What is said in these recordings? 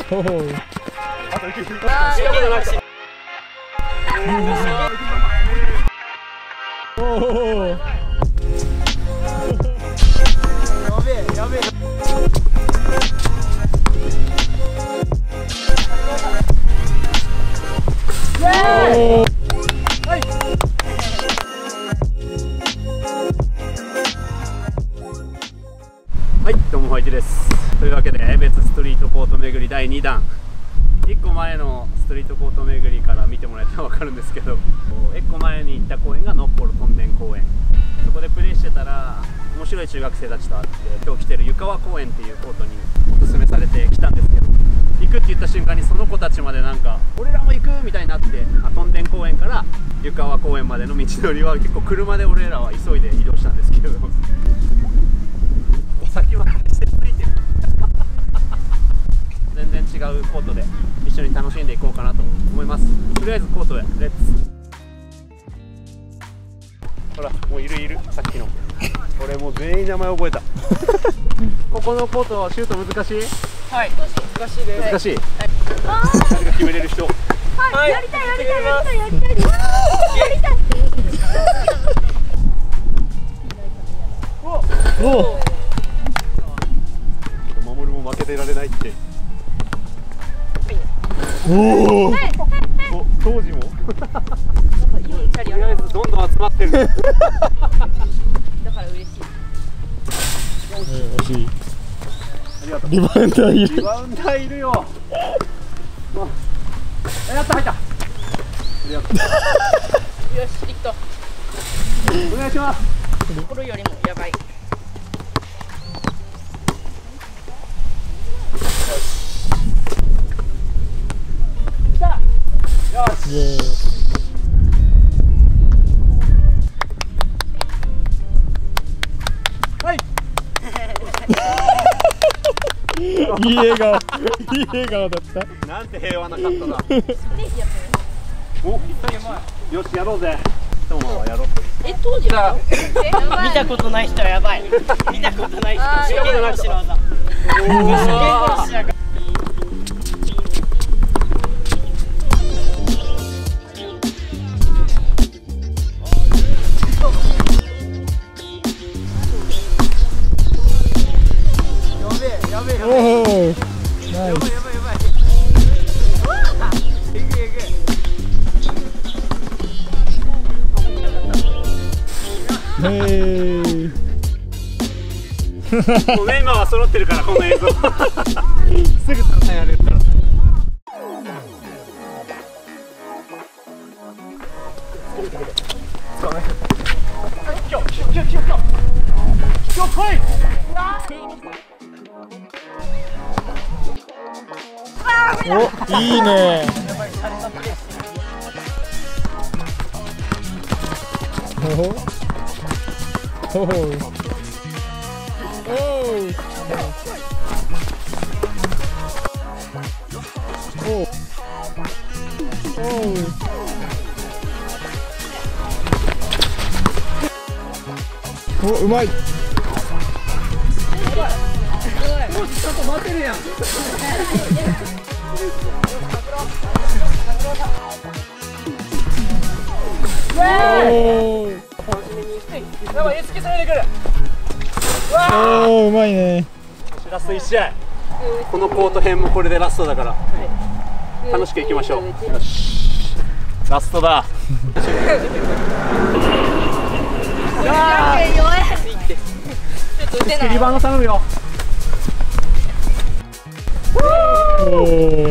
おお。 あと息。 おお。 やべえやべえ。はい、どうもホイチです。というわけで江別ストリートコート巡り第2弾。1個前のストリートコート巡りから見てもらえたら分かるんですけど、1個前に行った公園がのっぽろとんでん公園。そこでプレーしてたら面白い中学生たちと会って、今日来てる湯川公園っていうコートにおすすめされてきたんですけど、行くって言った瞬間にその子たちまでなんか俺らも行くみたいになって、とんでん公園から湯川公園までの道のりは結構車で俺らは急いで移動したんですけど、お先はしてついてる全然違うコートで一緒に楽しんでいこうかなと思います。とりあえずコートへレッツ。ほらもういるさっきのこれもう全員名前覚えたここのコートシュート難しい？ はい、難しいです。 難しい。誰が決めれる人？ はい、 やりたいです。やりたい。 お。 守も負けてられないって。 おお。 当時も。とりあえずどんどん集まってる。 だから嬉しい。 惜しい。 ありがとう。 リバウンダーいる。 リバウンダーいるよ。やった入った。ありがとう。 よし、いくと。 お願いします。 これよりもやばい。 来た。よし。 イエーイ。 はい。 いい笑顔。いい笑顔だった。 なんて平和なカットだ。お、よしやろうぜ。トモはやろう。 当時は見たことない人はやばい。見たことない人。 見たことない人。 おお。ナイス。 もうね今は揃ってるからこの映像すぐたやれるから。 お、いいね。おお。おお。お、うまい。 ちょっと待ってるやん。やばい、突き攻めてくる。 おお、うまいね。 ラスト1試合。このコート編もこれでラストだから楽しくいきましょう。よし、ラストだ。リバウンド頼むよ。 おお。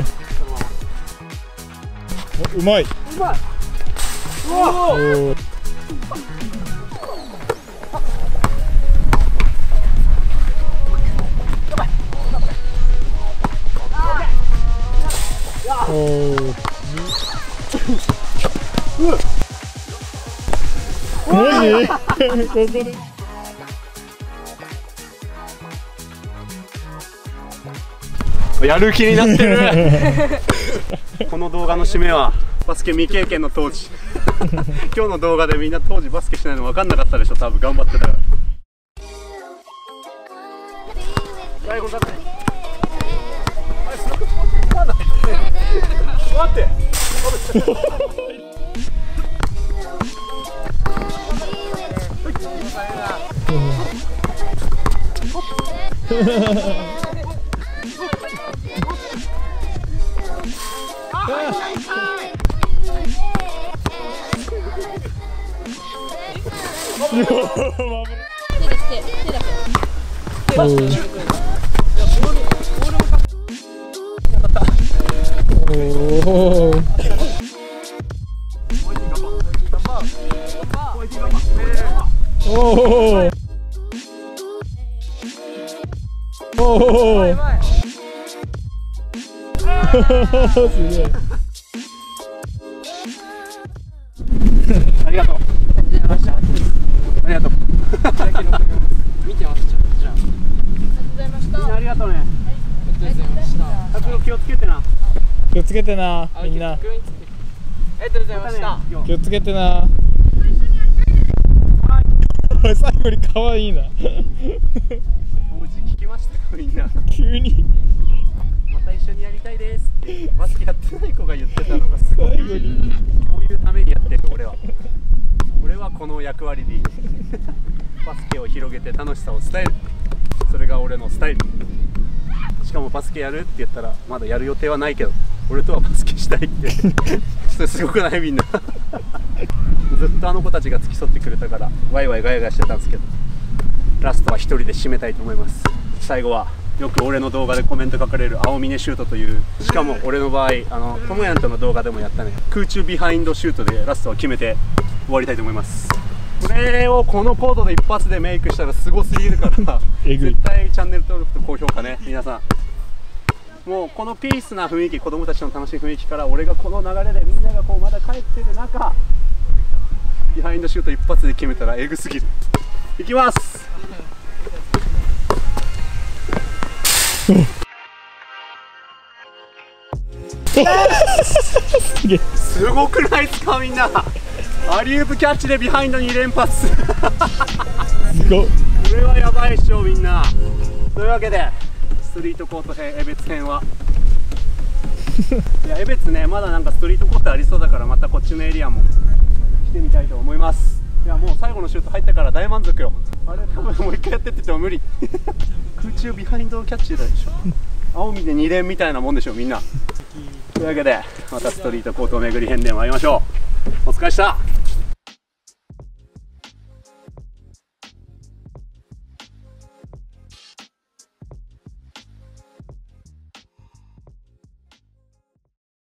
うまい。 うまい。 おお。マジ？ここで。 やる気になってる。この動画の締めはバスケ未経験の当時。今日の動画でみんな当時バスケしないの分かんなかったでしょ。多分頑張ってたから。最後だって。 待ってすげえ。 ありがとう。ありがとう。 見てます。じゃあ。 みんなありがとうね。拓郎気をつけてな。 気をつけてな、みんな。 ありがとうございました。 気をつけてな。最後に可愛いな。 当時聞きましたかみんな。 急に。 また一緒にやりたいですってバスケやってない子が言ってたのがすごい。こういうためにやってる俺は。俺はこの役割でいい。バスケを広げて楽しさを伝える。それが俺のスタイル。しかもバスケやるって言ったらまだやる予定はないけど、俺とはバスケしたいってそれすごくないみんな。ずっとあの子たちが付き添ってくれたからワイワイガヤガヤしてたんですけど、ラストは一人で締めたいと思います。最後はよく俺の動画でコメント書かれる青峰シュートという、しかも俺の場合ともやんとの動画でもやったね、空中ビハインドシュートでラストは決めて終わりたいと思います。これをこのコードで一発でメイクしたらすごすぎるから絶対チャンネル登録と高評価ね皆さん。もうこのピースな雰囲気、子供たちの楽しい雰囲気から俺がこの流れでみんながこうまだ帰ってる中ビハインドシュート一発で決めたらエグすぎる。いきます。すごくないですかみんな。アリウープキャッチでビハインド2連発。すごっ。 これはやばいっしょみんな。というわけでストリートコート編江別編はいや江別ね、まだなんかストリートコートありそうだからまたこっちのエリアも来てみたいと思います。いやもう最後のシュート入ったから大満足よ。あれ多分もう一回やってって言っても無理。空中ビハインドキャッチだでしょ。青海で2連みたいなもんでしょみんな。というわけでまたストリートコート巡り編で参りましょう。お疲れっした。